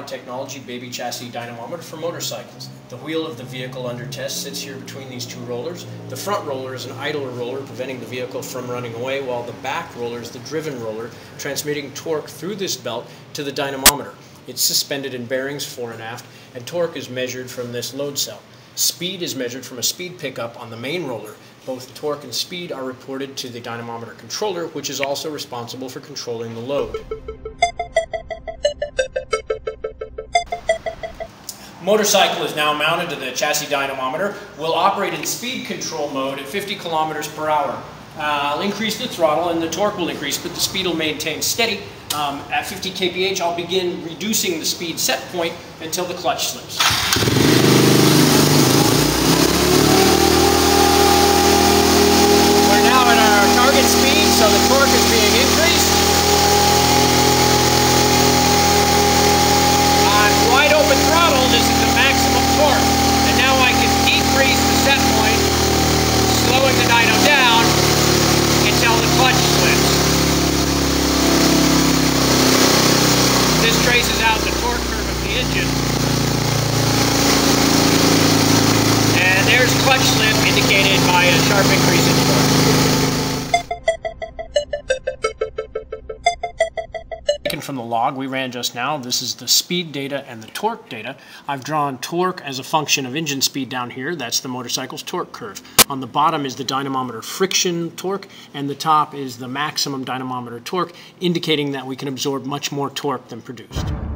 technology baby chassis dynamometer for motorcycles. The wheel of the vehicle under test sits here between these two rollers. The front roller is an idler roller preventing the vehicle from running away, while the back roller is the driven roller transmitting torque through this belt to the dynamometer. It's suspended in bearings fore and aft, and torque is measured from this load cell. Speed is measured from a speed pickup on the main roller. Both torque and speed are reported to the dynamometer controller, which is also responsible for controlling the load. Motorcycle is now mounted to the chassis dynamometer. We'll operate in speed control mode at 50 kilometers per hour. I'll increase the throttle and the torque will increase, but the speed will maintain steady. At 50 kph, I'll begin reducing the speed set point until the clutch slips. We're now at our target speed, so the torque is being increased. On wide open throttle, this is the maximum torque. And now I can decrease the set point, slowing the dyno down until the clutch slips. This traces out the torque curve of the engine. And there's clutch slip indicated by a sharp increase in torque. Taken from the log we ran just now, this is the speed data and the torque data. I've drawn torque as a function of engine speed down here. That's the motorcycle's torque curve. On the bottom is the dynamometer friction torque, and the top is the maximum dynamometer torque, indicating that we can absorb much more torque than produced.